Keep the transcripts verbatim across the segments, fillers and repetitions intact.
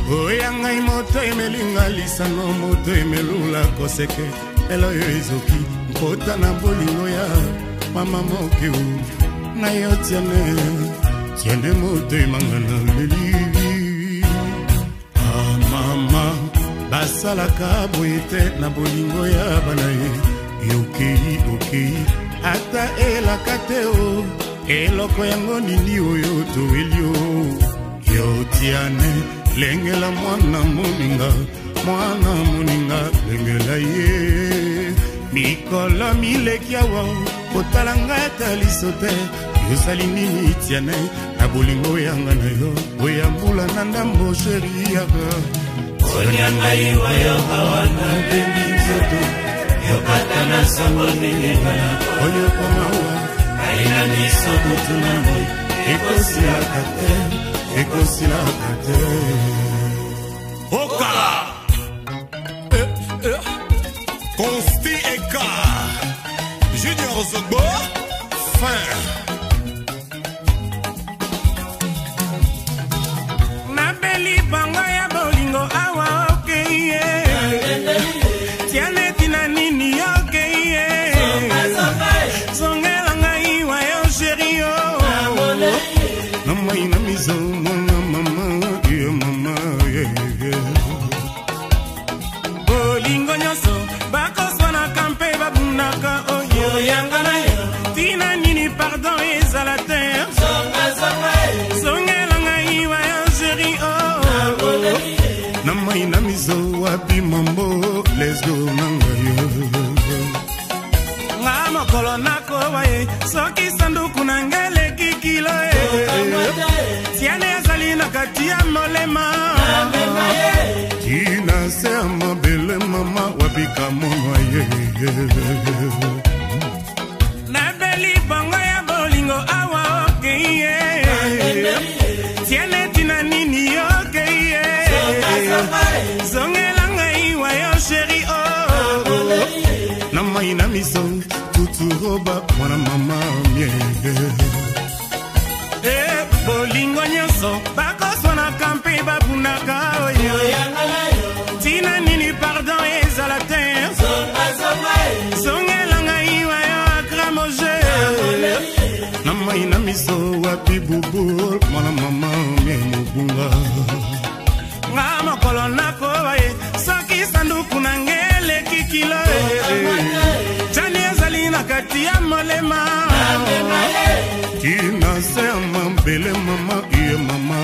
oya ngai moto emelinga lisano moto emelula koseke elo yo ezoki nkota na bolingo ya mama mokeu na yo tiane tiane moto emanga na leli ah mama basalaka boye te na bolingo ya bana ye yokei okei ata elaka te o eloko yango nini oyo toelio yo tiane lengela mwana moninga mwana moninga lengela ye mikolo mileki awa kotala ngai ata liso te yosali nini tiane na bolingo yanga na yo oya mbula na ndambo sheri yaka oya ngai wayo hawana bendi nzoto yokata na sango nengengana oyo komawa aina miso butu na moi ekosilaka te ekosilaka te Oka eh, eh. Consti Eka Junior Zogbo Fin Nabeli bango ya bolingo awa okeye tiane tina nini okeye zongela ngai wa yo sheri yo namai na mizo mwana mama yo mama bolingo nyoso bakoswa na kampe babundaka oyo yanga na yo tina nini pardon ezala te zongela ngai wa yo sheri oh namai na mizo wapi mambo let's go nanga yo nga mokolo nako waye soki sanduku na ngele kikilo tiane azali na kati ya molema tina se amabele mama wabika monwa ye nabeli bango ya bolingo awa okeye tiane tina nini okeye zongela ngai wa yo sheri oh namai na miso tuturoba mwana mama mie eh bolingo nyonso bakoswa na kampe babundaka oyo tina nini pardon ezala te zongela ngai wa yo akramoje namai na miso wapi bubu mwana mama mie mobunga nga mokolo nako waye soki sanduku na ngele kikilo tani ezali na kati ya molema tina se amabele mama iye mama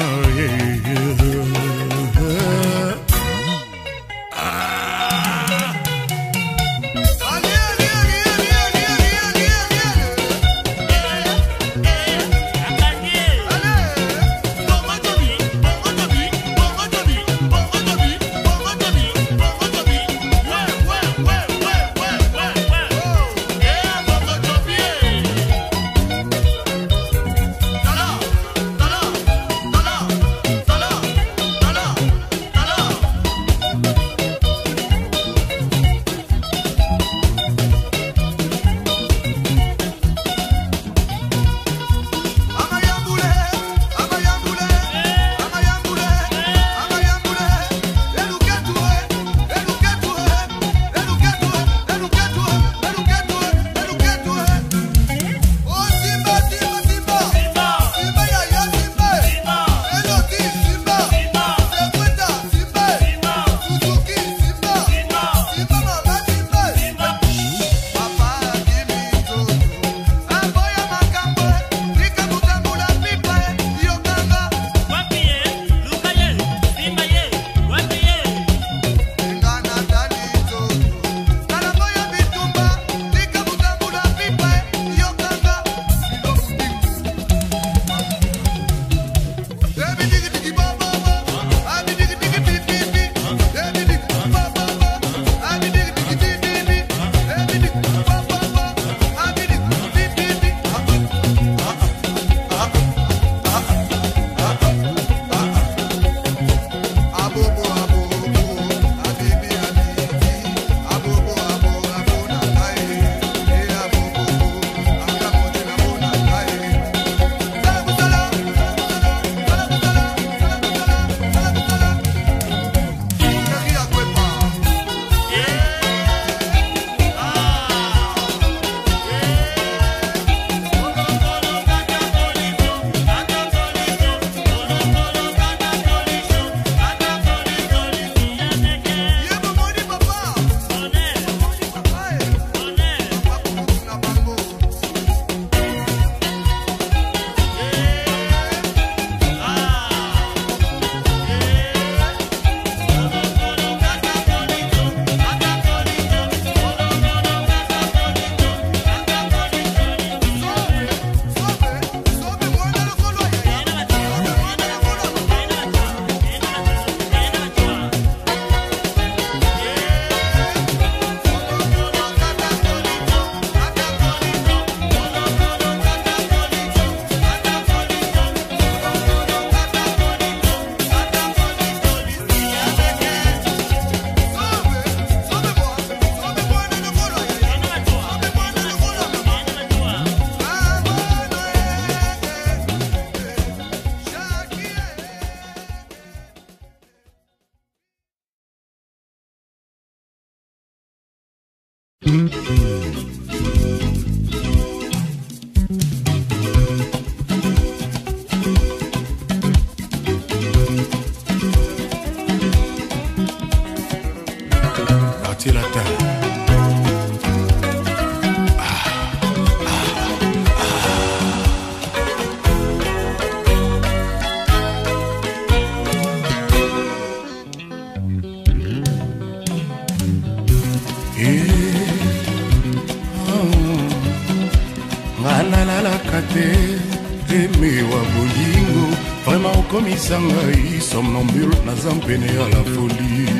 Vraiment okomisa ngai somnambule naza mpene ya la folie.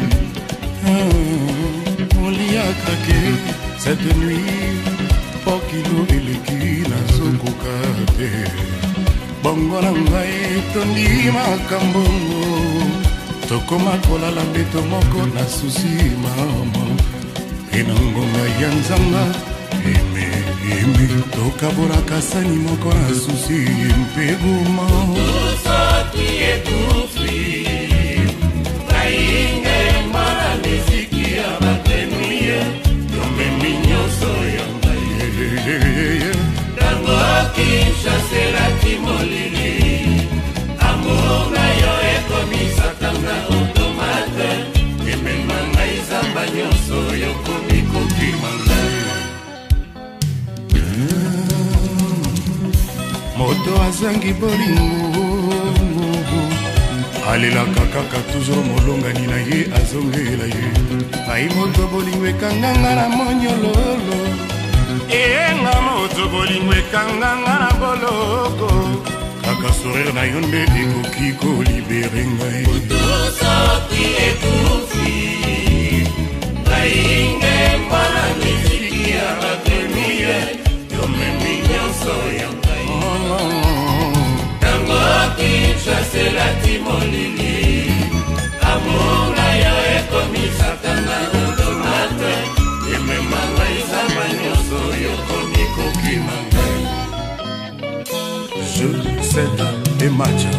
On lit à craquer cette nuit pokilo eleki nazokoka te. Bongo na ngai tondi makambo tokoma kolala mbeto moko na susi mama ena ngonga ya nzanga eme eme tokabolaka sani moko na susi mpeguma Tosaki ekufi Kainge mbana miziki ya batenuye Yomemi nyoso ya mbaye Tango kishaselaki molili Amonga yo ekomisakanga automate Ememanga izamba nyoso yokomikoki mangai moto azangi bolingo alelaka kaka toujours molongani na ye azongela ye ngai moto bolingo ekanganga na monyololo eyenga moto bolingo ekanganga na boloko kaka sourire na yo nde ekoki kolibere ngai Tosaki ekufi Kainge mbana miziki ya batenuye Yomemi nyoso ya mbaye Tango kishaselaki molili Amonga yo ekomisakanga automate Ememanga izamba nyoso yokomikoki mangai je cède et matcha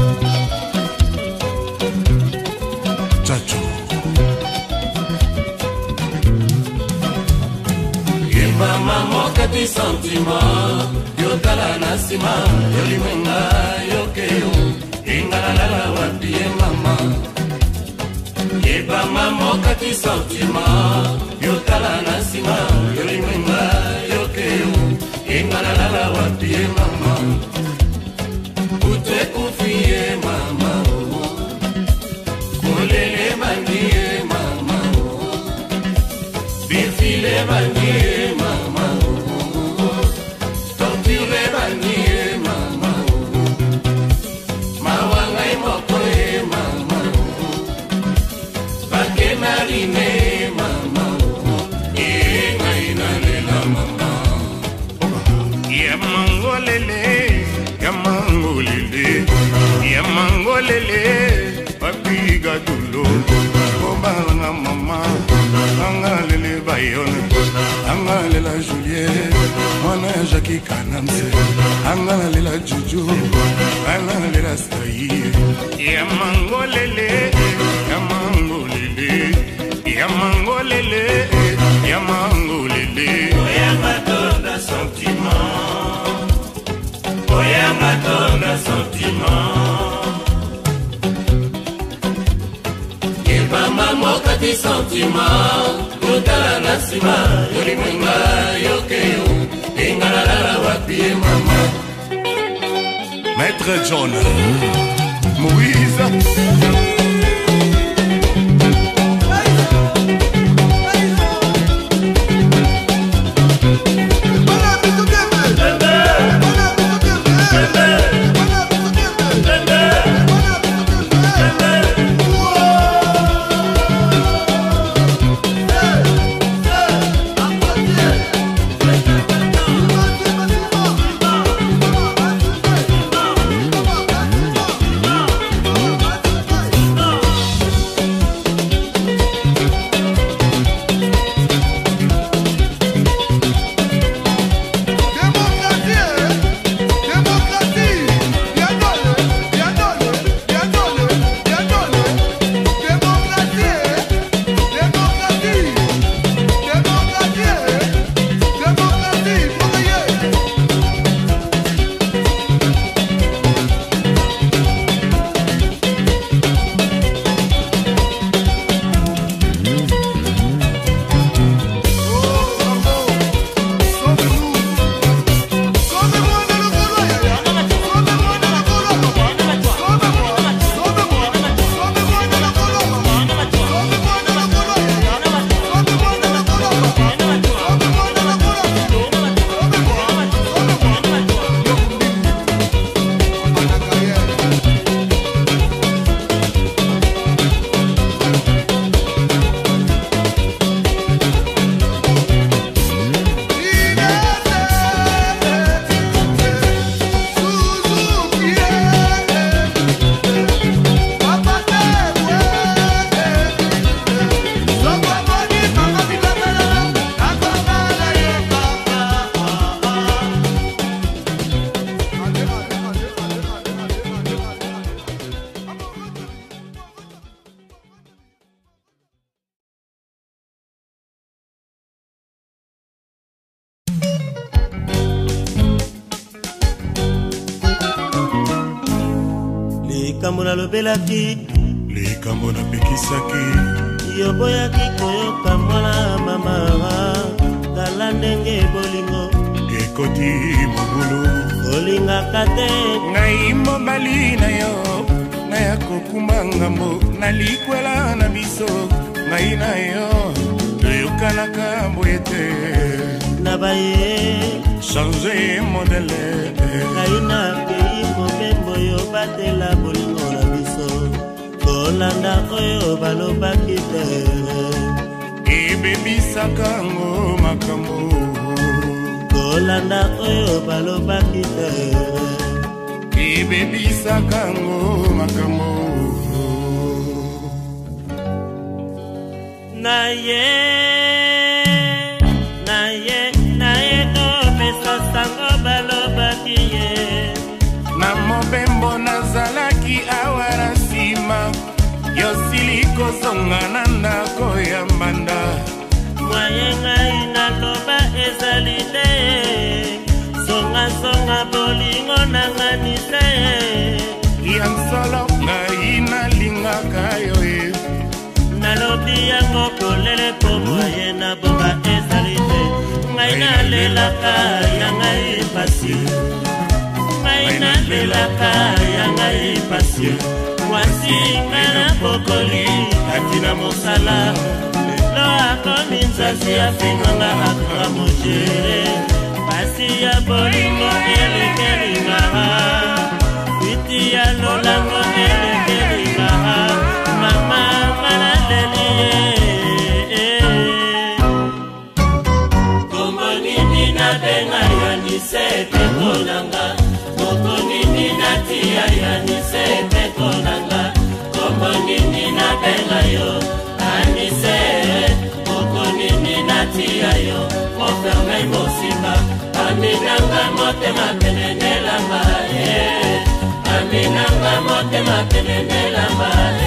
chacho Mama mokati sentiment Yotala na sima Yolimenga yokeyo Ingalala wapie mama Yebama mokati sentiment Yotala na sima Yolimenga yokeyo Ingalala wapie mama Ute kufie mama Kolele bandie mama Bifile bandie Mangolele, papi gadulo, kobalanga mama, angalele bayone, angalela Juliette, mwana Jackie Kanamse, angalela Juju, angalela Sayi, ya mangolele, ya mangolele, ya mangolele, ya mangolele, oyanga tonda sentiment, oyanga tonda sentiment. Mama mokati sentiment Yotala na sima Yolimwenga yokeyo Ingalala wapie mama Maître John Moïse likambo nalobelaki likambo napekisaki yo boyaki koyoka mwana mama tala ndenge bolingo ekoti mobulu olingaka te ngai mobali na yo naya kokumba ngambo nalikwela na biso ngai na yo toyokanaka mboye te na baye change modele ngai na pei mobembo yo batela bolingo na biso kolanda oyo balobaki te ebebisaka ngo makambo kolanda oyo balobaki te ebebisaka ngo makambo na ye na ye na ye kopesa sango balobaki ye na mobembo nazalaki awa na nsima yosili kozonga na ndako ya mbanda mwaye ngai naloba ezali te songasonga bolingo nanganise ya nsolo ngai nalingaka yo ye nalobi yango kolele po mwaye na bonga ezali te ngai nalelaka ya ngai pasi ngai nalelaka ya ngai pasi mwasi ngai na pokoli kati na mosala lelo akomi nzasi afinganga akanga mojere pasi ya bolingo elekelingaha kwiti ya lolango elekelingaha mama manaleli ye kombo nini nabenga yanise pekonanga kombo nini natia yanise pekonanga kombo nini nabenga yo anise kombo nini natia yo oferme mosimba aminanga motema penenelanga aminanga motema penenelanga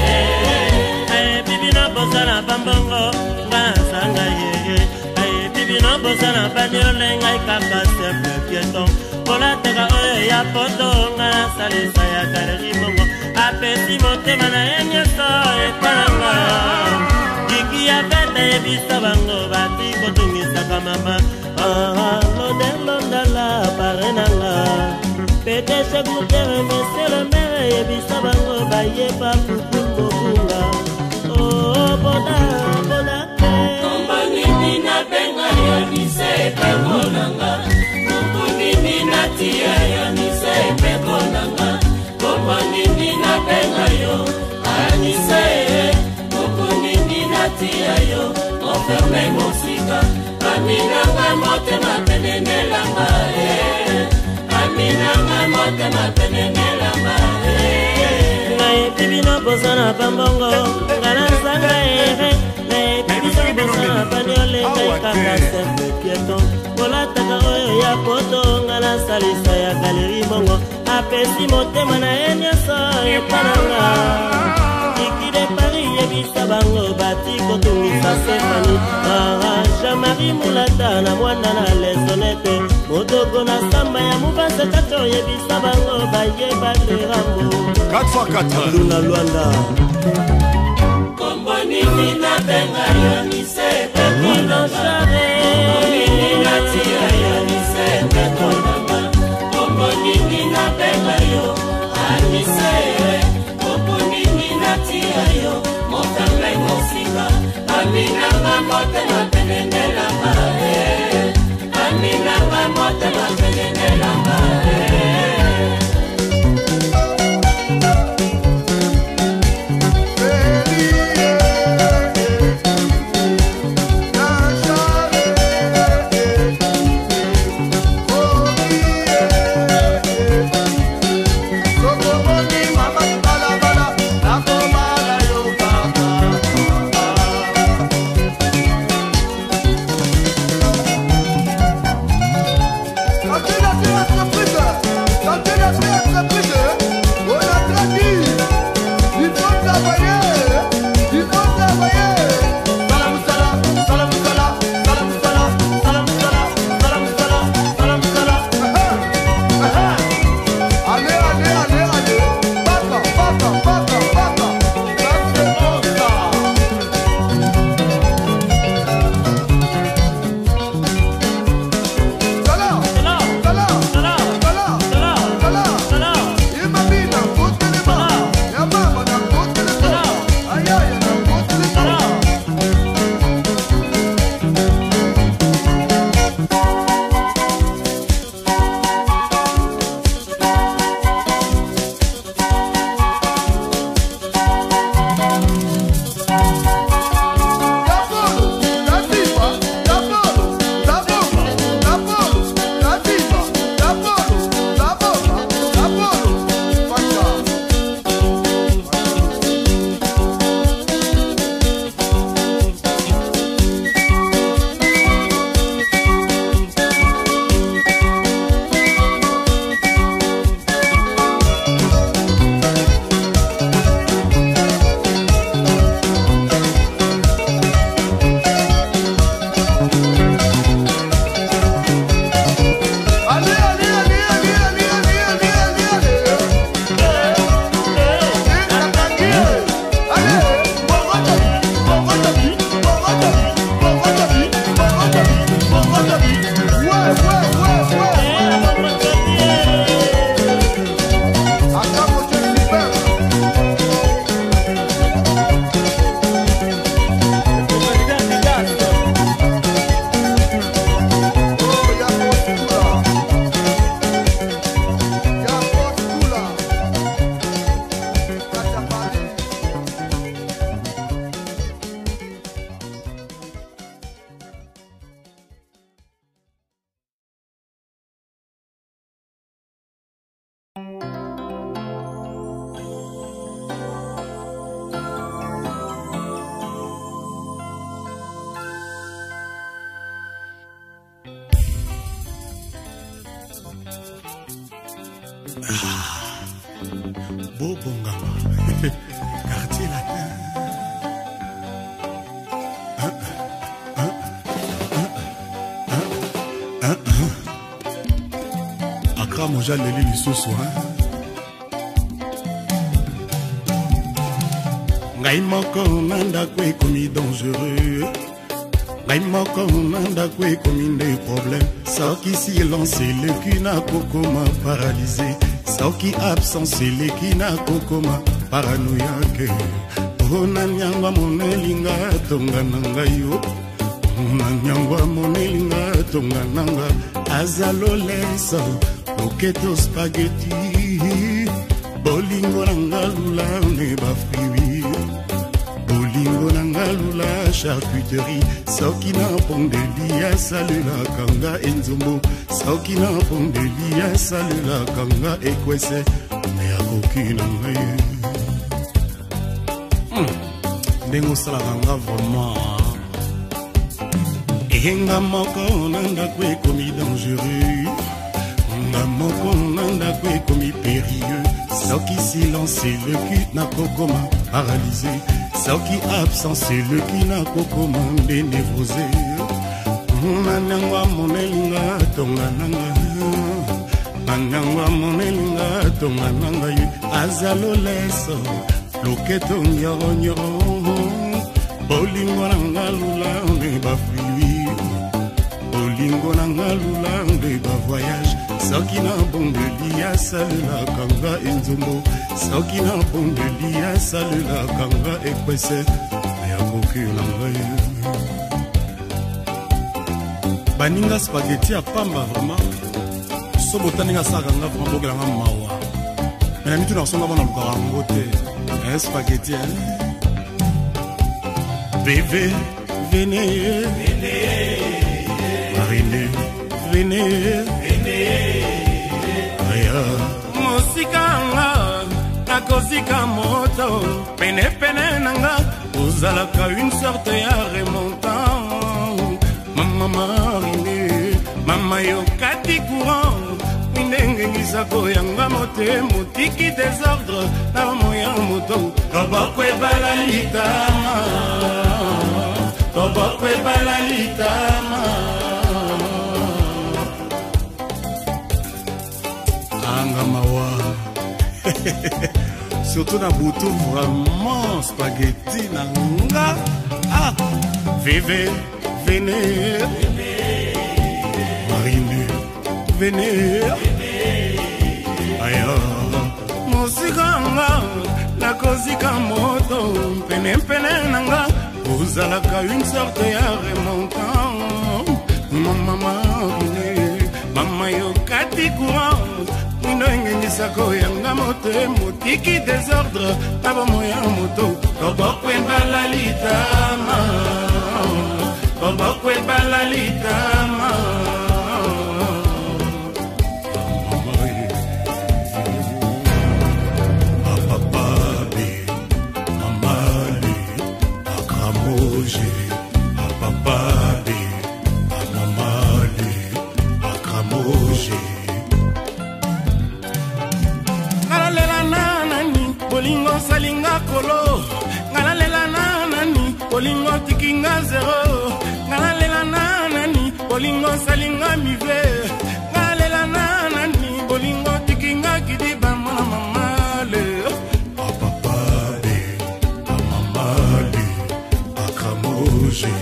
aye bibi no bosana bambongo ngasanga yeye aye bibi no bosana baniole ngai kaka simple pieton kolateka oyo ya poto nga nasalisa ya galeri bongo apesi motema na ye nyonso etalanga kiki ya fete yebisa bango bati kotungisaka mama lodelondala pare nanga pedeshe gutere mesele mere yebisa bango bayeba futu mokunga boda boda kombo nini nabenga yonise pekonanga kombo nini natia yonise pekonanga kombo nini nabenga yo anise kombo nini natia yo oferme mosika aminanga motema penenelanga aminanga motema penenelanga ngai bibi no bosana bambongo ngana sanga ere ngai bibi no bosana baniole ngai kaka simple pieton kolataka oyo ya poto ngana salisa ya galeri bongo apesi motema na ye nyonso epananga ikide Paris yebisa bango bati kotungisa Stéphanie Jean-Marie Mulata na mwana na lesonete modogo na samba ya mubase kato yebisa bango bayeba lerambo quatre fois quatre Luna Luanda kombo nini nabenga yonise pekonanga kombo nini natia yonise pekonanga kombo nini nabenga yo anise kombo nini natia yo motambe mosika aminanga motema penenelanga aminanga motema penenelanga Bobongama quartier latin. Accra moja leli lisusu ngai moko na ndako ekomi dangereux, ngai moko na ndako ekomi nde problème. Soki silence eleki nakokoma paralysé, soki absence eleki nakokoma paranoïake. Ona nyangwa monelinga tonga na ngai yo, ona nyangwa monelinga tonga na nga. Azalolesa loketo spaghetti, bolingo na nga lula ne bafriwi, bolingo na nga lula charcuterie. Soki na pondeli asalelaka nga enzombo, soki na pondeli asalelaka nga ekwese, me akoki na ngai ndenge osalaka nga vraiment. Ehenga moko na ndako ekomi dangereux, nga moko na ndako ekomi périlleux. Soki silence eleki nakokoma paralysé, soki absence eleki nakokoma nde névrosé. Nanangwa monelinga tonga nanga, nanangwa monelinga tonga nanga ye. Azaloleso loketo nyoro-nyoro, bolingo na nga lula nde bafriwi, bolingo na nga lula nde bavoyage. Soki na bondeli asalelaka nga enzombo, soki na bondeli asalelaka nga ekwese, me akoki na ngai baninga spaghetti ya pamba vraiment. So botaninga asalaka nga vraiment bokelanga mawa, me na mitu na kosonga bona lukaka yango te. Spaghetti bébé, venez, venez, Marine, venez, venez, aya. Mosikanga, nakosika moto, pene pene nanga, ozalaka une sorte ya remontant. Mama Marine, mama yo kati courant, minenge ngisako yanga mote, motiki désordre, na moya moto. Tobokwe balalitama, tobokwe balalitama. Anga mawa surtout na butu vraiment spaghetti na nga. Ah, vive, venez, Marine, venez, aya. Mosikanga nakozika moto, pene pene nanga, ozalaka une sorte ya remontant. Mama Marine, mama yo kati courant, mino engenisako yanga mote, motiki désordre, nabo moya moto. Tobokwe balalitama, tobokwe balalitama. Salinga kolo, ngalalela nani, bolingo tikinga zero, ngalalela nani, bolingo salinga mive, ngalalela nani, bolingo tikinga kidiba mama mamale. Apapade, amamale, akamoje.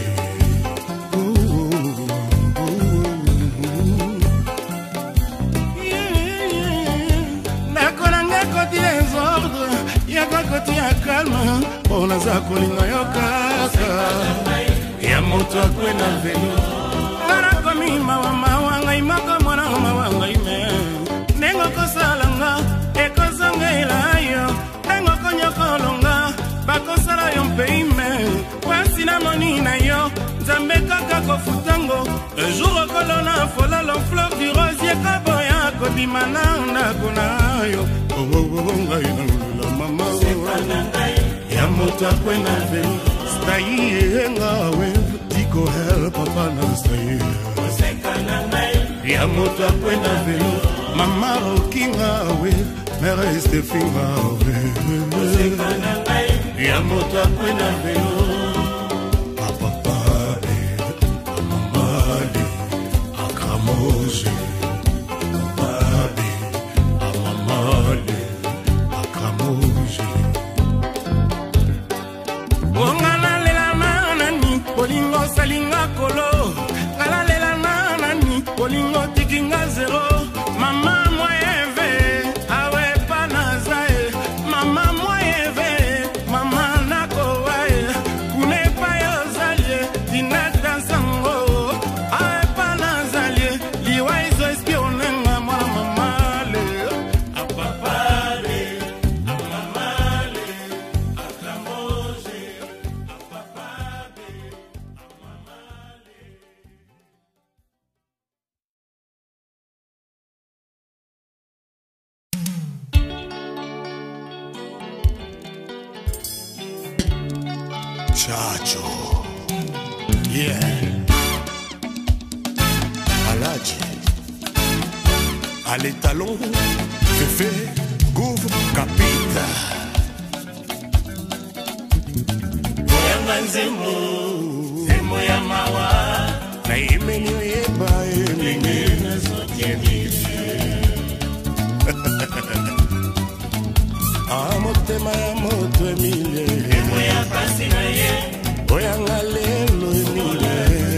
Koti ya kalma, ona za kolinga yo kaka, ya moto akwenda velo. Ngara komi mawa mawa ngai maka mwana mawa ngai me. Nengo kosalanga, eko zonga ilayo, nengo konyo kolonga, bako sala yo mpei me. Wasi na moni na yo, zambe kaka kofutango. Un jour kolona fola lo fleur du rosier kaboya kodimana na konayo. Oh oh oh ngai na mama. Ya moto akwenda velo, stay yenga we, tiko help papa na stay. Ya moto akwenda velo, Mama Rokinga we Mère Estefinga we Ya moto akwena velo Papa pale Amamale Akamoje Pale Amamale Akamoje Ongana lela nani Polingo salinga kolo Ngala lela nani Polingo tikinga zero Mama moyeve Awe panazae Mama moyeve Mama nakowae Kunepa yozalie Dinata sango Awe panazalie Liwa izo espionenga Mwana mamale Apapale Amamale Akamoje Apapale Amamale Chacho Yeah Alaji Allez talon Fefe Gouv Capita Oyanga nzemo Nzemo ya mawa Na imeni oyeba emenge Na sotie mifi Amotema ya moto emile Nzemo ya pasi na ye Oyanga lelo emile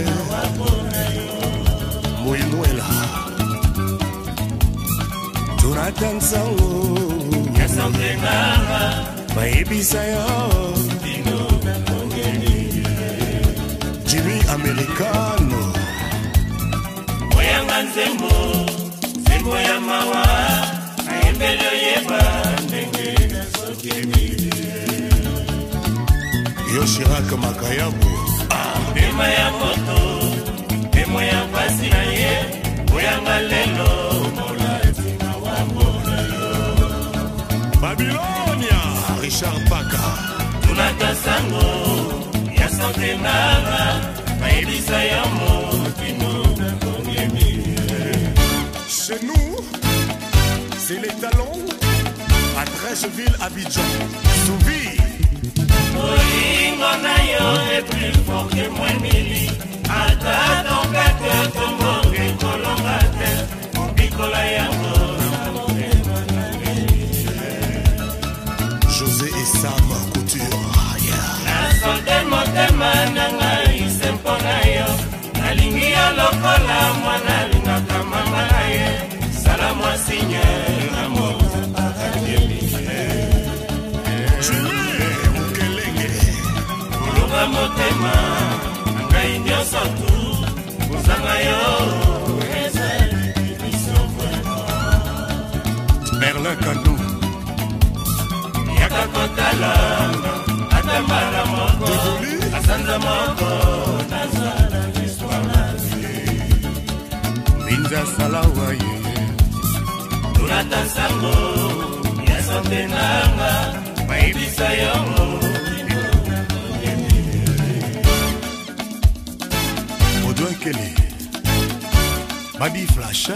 Moimuela Tunatansango Ya sante nganga Maebisa yo Dino na mongeni Jimmy Americano Oyanga nzemo Nzemo ya mawa Ayembele yeba Ndenge na sotie mifi Yoshiraka Makayabu Ndema ya moto Ndemo ya pasi na ye Oyanga lelo Molatima wa mbona yo Babylonia Richard Paka Tunata sango Ya sante nganga Maebisa ya motino na mongemi Chez nous C'est les talons Adresse ville Abidjan Soubi Olingo na yo est plus fort que moi mili Ata tonga te tombonge kolonga te Mbikola yango na motema na ngeli José et Sam Couture yeah. Na sonde motema na ngai sempo na yo Nalingi yo lokola mwana lingaka mama na ye Sala mwa sinye na motema kakemi Kulunga motema Ngai nyoso tu Kuzanga yo Ezali biso Merlin Kandou Yaka kotalanga Atambala moko Asanza moko Nazala l'histoire Binza Salawaye Tunata sango Ya sante nanga Maibisa yongo Odoy Kelly Babi Flash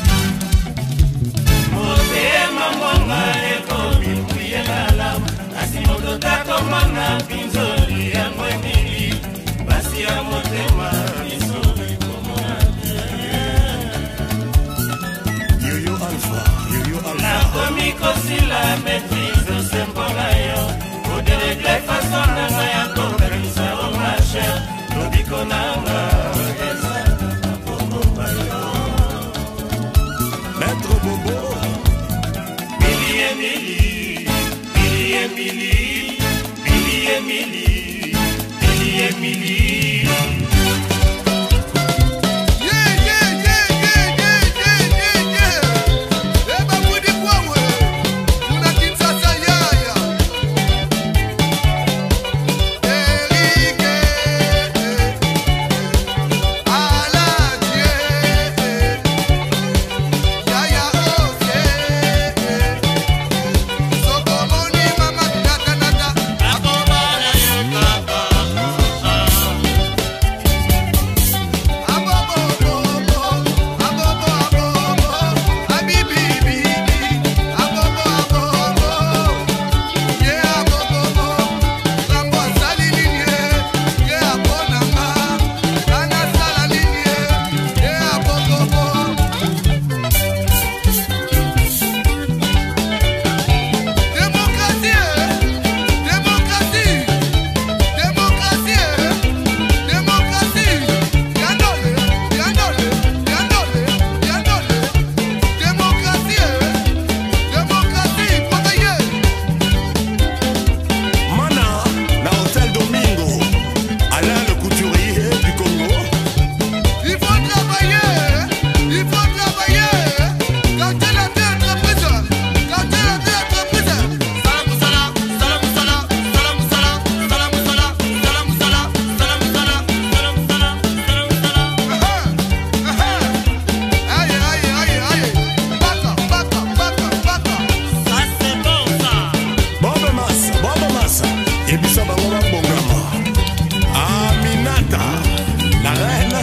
Motema mwanga eko mimbuye lalamu Asi moto tako mwana pinzoli ya mwenili Basi ya motema isuri kumonate Yo-Yo Alpha Yo-Yo Alpha Nakomi kosila maîtrise sempola yo Oderegle fason nanga ya kokanisa omashe Lobiko nanga ezaka makomba yo Maître Bobo Mili Emili Mili Emili Mili Emili Mili Emili yebisa bango babongama. Aminata, la reine.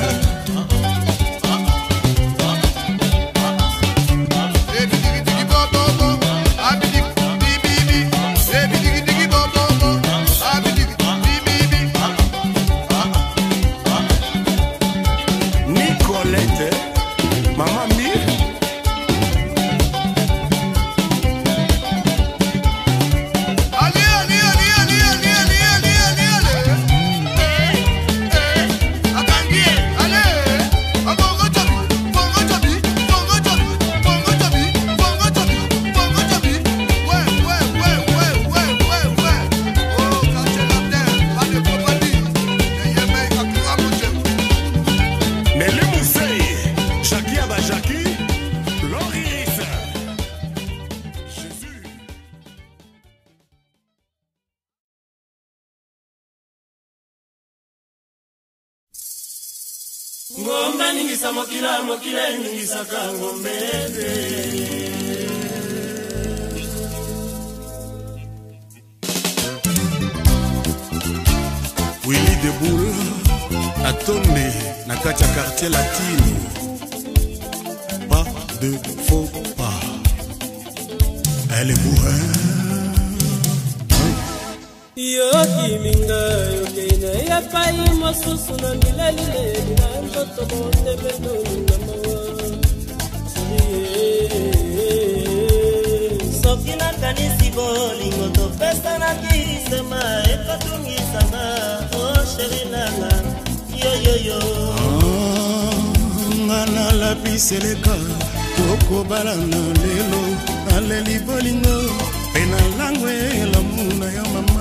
Ngombe ningisa mokila mokila ningisa kangombede. Willy de Boule Atombe na katia quartier latino. Pas de faux pas. Elle est bourrée. Yo kiminga yo kena ya pai masusu na milalile na ndoto bonde bendo na mawa. Sokina kanisi bolingo to pesa na kisema ekatungisa na oh sheri nanga yo yo yo. Ngana la piseleka toko balana lelo aleli bolingo pena langwe la muna ya mama.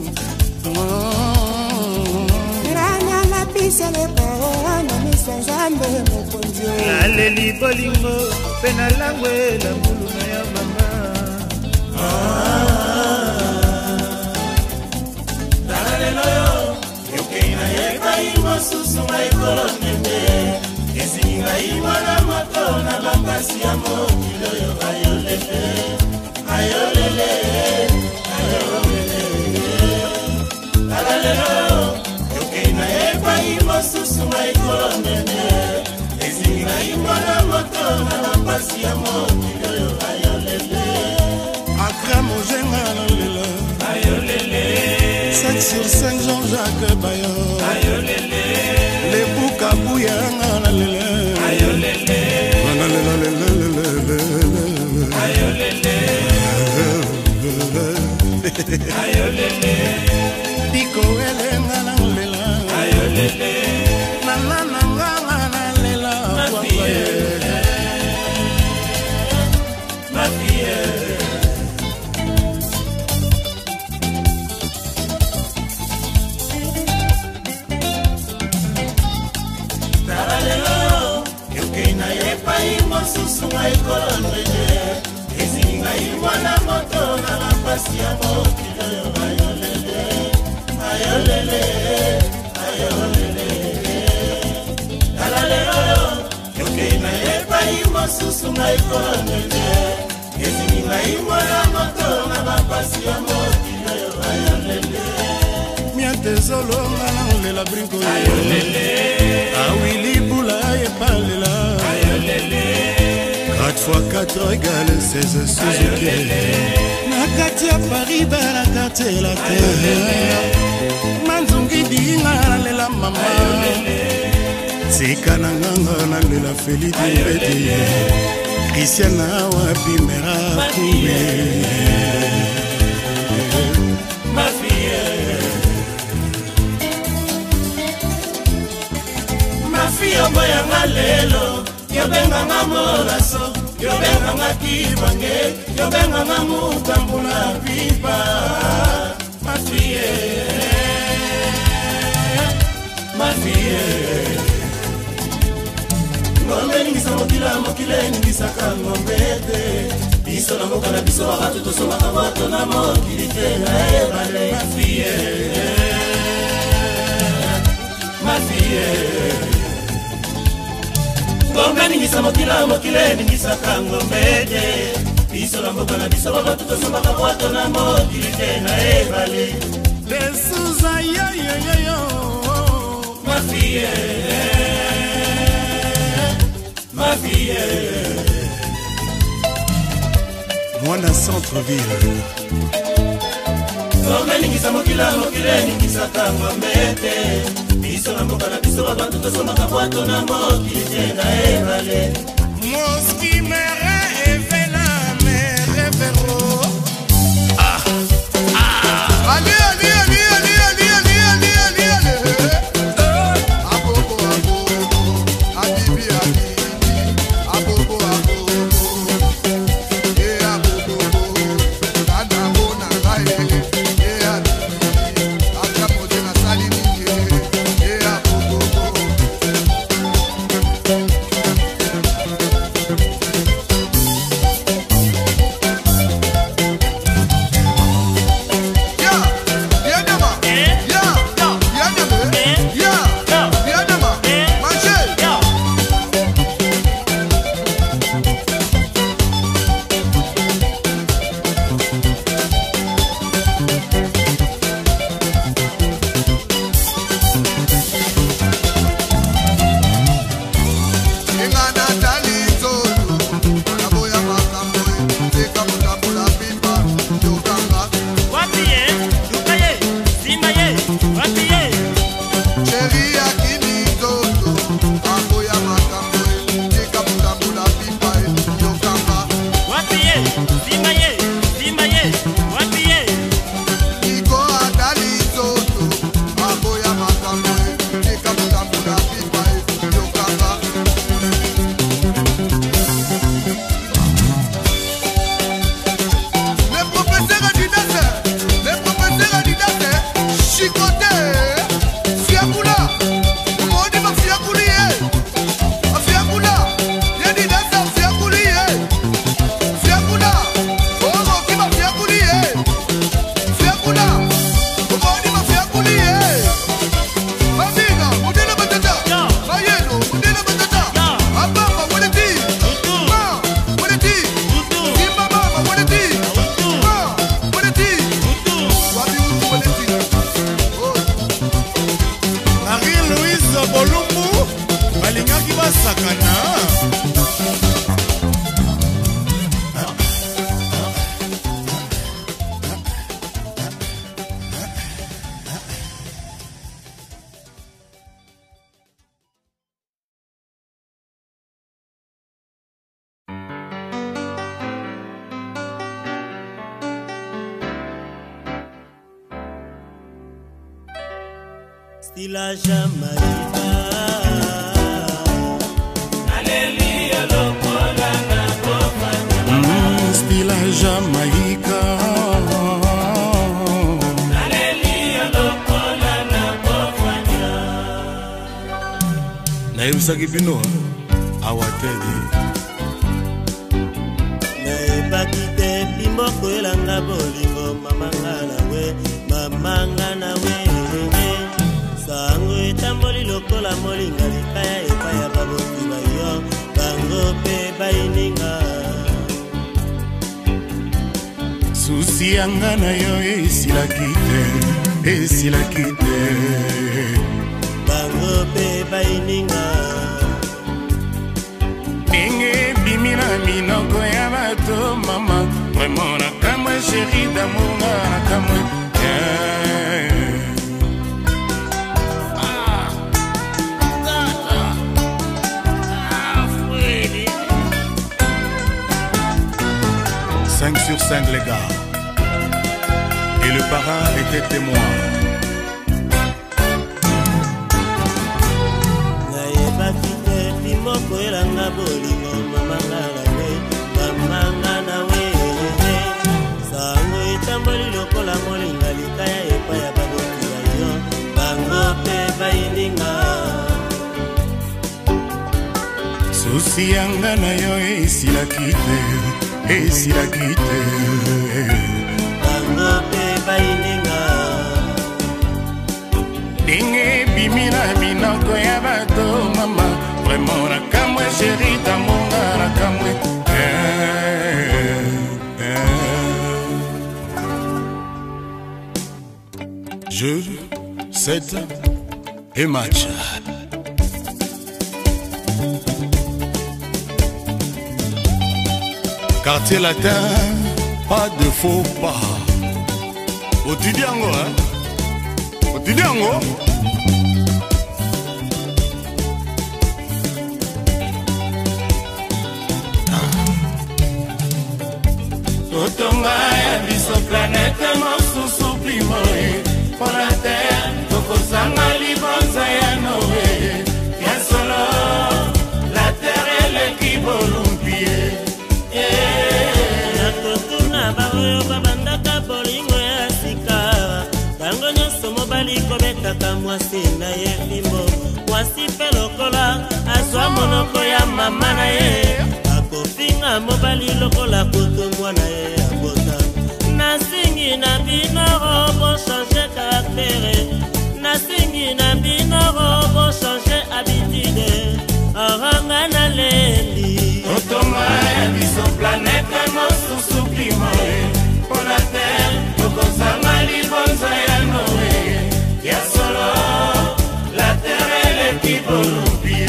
Rana la piseleka na misanzambe mokonzi. Aleli bolingo pena langwe la muna ya mama. Daralelo yo yokena yeka imo susu mai kolonende. Esinga ima na mato na bambasi ya mokilo yo ayolele ayolele ayolele. Daralelo yokena yeka imo susu mai kolonende. Esinga ima na mato na bambasi ya mokilo yo ayolele. Accra Mojenga na lela Ayolele sept sur cinq Jean-Jacques Bayon. Ayolele Les bouka bouyanga na lela Ayolele na lela lela lela Ayolele Ayolele Diko elenga na lela Ayolele na na na nganga na lela Ma fille Ma fille susu ngai kolonde ezinga imwana moto na mapasi ya mokilo yo ayolele ayolele ayolele alalelo yokena yepa imo susu ngai kolonde ezinga imwana moto na mapasi ya mokilo yo ayolele miante zolonga na lela brinko ayolele awili bula yepalela ayolele quatre fois quatre égale seize Suzuki. Na kati ya Paris bana quartier la terre. Manzungi dinga na lela mama. Sika na nganga na lela Felidi Mbedi. Christiana wapi mera kuwe. Ma fille Ma fille moya ngalelo yobenga nga molaso yobenga nga kibange yobenga nga mutambu na pipa ma fille ma fille ngombe ningisa mokila mokile ningisaka ngombe te biso na mboka na biso bakatu tosomaka bato na mokili te na ebale ma fille ma fille ngombe ningisa mokila mokile ningisa ngombe te biso na mboka na biso bakatu tosomaka bato na mokili te na ebale Des Jesus, aïe aïe aïe aïe. Ma fille, ma fille. Moi na centre-ville. Omeningisa mokila mokile ningisa kangwa mete. Biso na mboka na biso abantu tosomaka bwato na mokili tena ebale. Moski me révèle mes révéro. Ah ah. Allez allez allez allez allez allez allez allez allez. Abobo abobo, abibi abibi, abobo abobo. Eh abobo, nana bona gaile. Eh abibi, akapo de na salini. Eh abobo. Style à Jamaïca. Alléluia, lokola na kofanya. Style à Jamaïca. Alléluia, lokola na kofanya. Na yusaki bino awatedi. Na ebakite bimboko elanga bolingo mamanga nawe, mamanga nawe. Sango etamboli lokola molinga likaya epaya baboti na yo bango pe baininga. Susi yanga na yo esilaki te, esilaki te. Bango pe baininga. Ndenge bimi na minoko ya bato mama, vraiment nakamwe chéri d'amour nakamwe. cinq sur cinq les gars. Et le parrain était témoin. Naebaki te bimoko elanga bolingo mamanga nawe, mamanga nawe. Sango etamboli lokola molinga likaya epaya baboti na yo bango pe baininga. Susi yanga na yo esilaki te, esilaki te. Bango pe baininga. Ndenge bimi na minoko ya bato mama, vraiment nakamwe chéri d'amour nakamwe. Jeu, sept et match. Quartier latin, pas de faux pas. Otidiango, hein? Otidiango. Totonga ya biso planete mosusu primoe mpo na terre tokozanga libonza ya noe ya solo la terre eleki bolumpie nakotuna baoyo babandaka bolingo ya sika ntango nyonso mobali kobetaka mwasi na ye fimbo mwasi mpe lokola azwa monoko ya mama na ye akofinga mobali lokola koto mwana ye abota nasingi na binoro bochange karaktere nasingi na binoro bochange habitude oranga na lendi totonga ya biso planete mosusu primoe mpo na terre tokozanga libonza ya noe ya solo la terre eleki bolumpie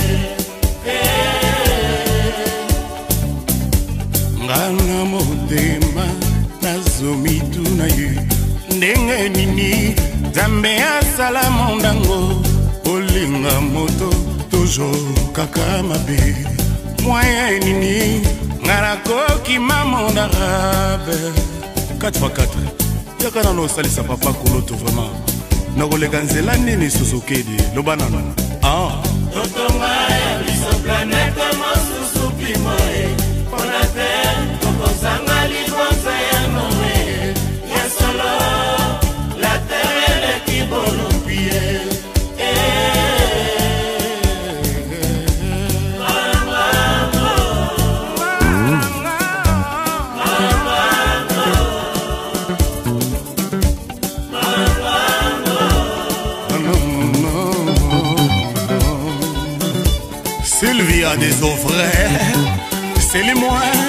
ngana motema nazomituna ye ndenge nini nzambe asala mondango olinga moto toujours kaka mabe moyen nini nga nakokima mondarabe quatre fois quatre yaka nano osalisa papa koloto vraiment nakoleka nzela nini susukedi loba nano totonga ya biso planete mosusu primoe mpo na terre tokozanga libonza ya noe ya solo la terre eleki bolumpie Sylvia des Offres, c'est les moins